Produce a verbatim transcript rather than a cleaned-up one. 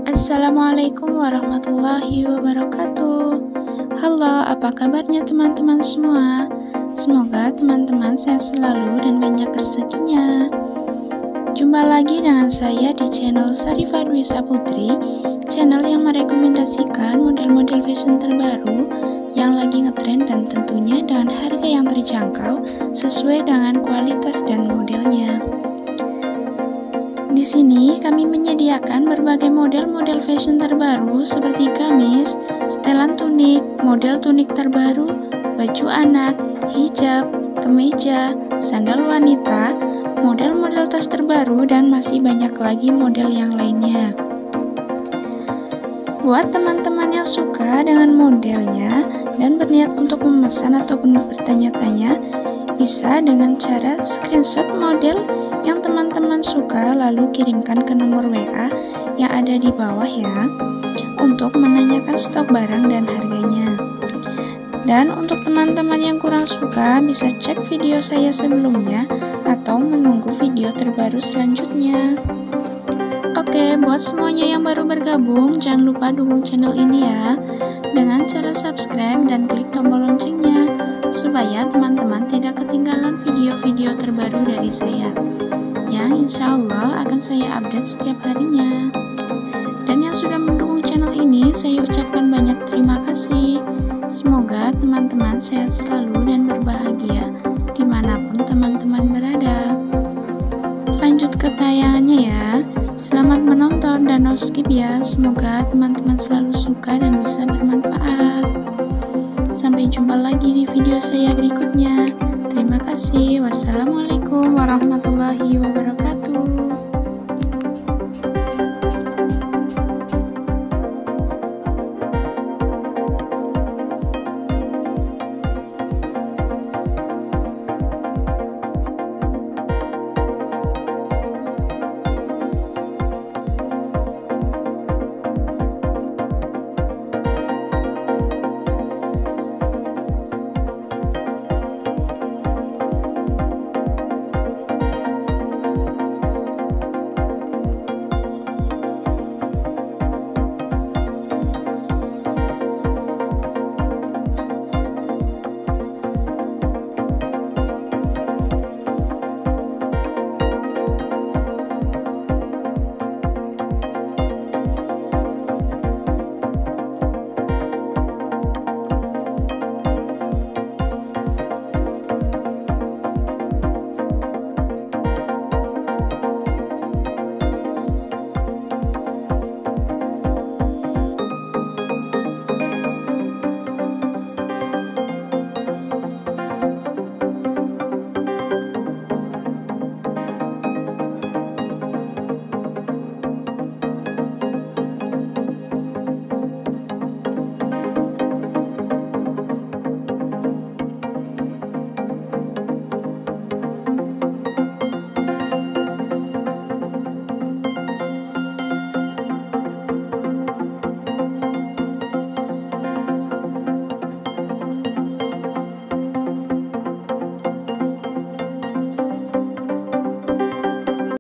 Assalamualaikum warahmatullahi wabarakatuh. Halo, apa kabarnya teman-teman semua? Semoga teman-teman sehat selalu dan banyak rezekinya. Jumpa lagi dengan saya di channel Sarifah Dwi-Sa Putri, channel yang merekomendasikan model-model fashion terbaru yang lagi ngetrend dan tentunya dengan harga yang terjangkau sesuai dengan kualitas dan modelnya. Di sini kami menyediakan berbagai model-model fashion terbaru seperti gamis, setelan tunik, model tunik terbaru, baju anak, hijab, kemeja, sandal wanita, model-model tas terbaru, dan masih banyak lagi model yang lainnya. Buat teman-teman yang suka dengan modelnya dan berniat untuk memesan ataupun bertanya-tanya, bisa dengan cara screenshot model yang teman-teman suka lalu kirimkan ke nomor W A yang ada di bawah ya, untuk menanyakan stok barang dan harganya. Dan untuk teman-teman yang kurang suka bisa cek video saya sebelumnya atau menunggu video terbaru selanjutnya. Oke, buat semuanya yang baru bergabung, jangan lupa dukung channel ini ya dengan cara subscribe dan klik tombol loncengnya supaya teman-teman tidak ketinggalan video-video terbaru dari saya yang insya Allah akan saya update setiap harinya. Dan yang sudah mendukung channel ini, saya ucapkan banyak terima kasih. Semoga teman-teman sehat selalu dan berbahagia dimanapun teman-teman berada. Lanjut ke tayangannya ya. Selamat menonton dan no skip ya. Semoga teman-teman selalu suka dan bisa bermanfaat. Sampai jumpa lagi di video saya berikutnya. Terima kasih. Wassalamualaikum warahmatullahi wabarakatuh.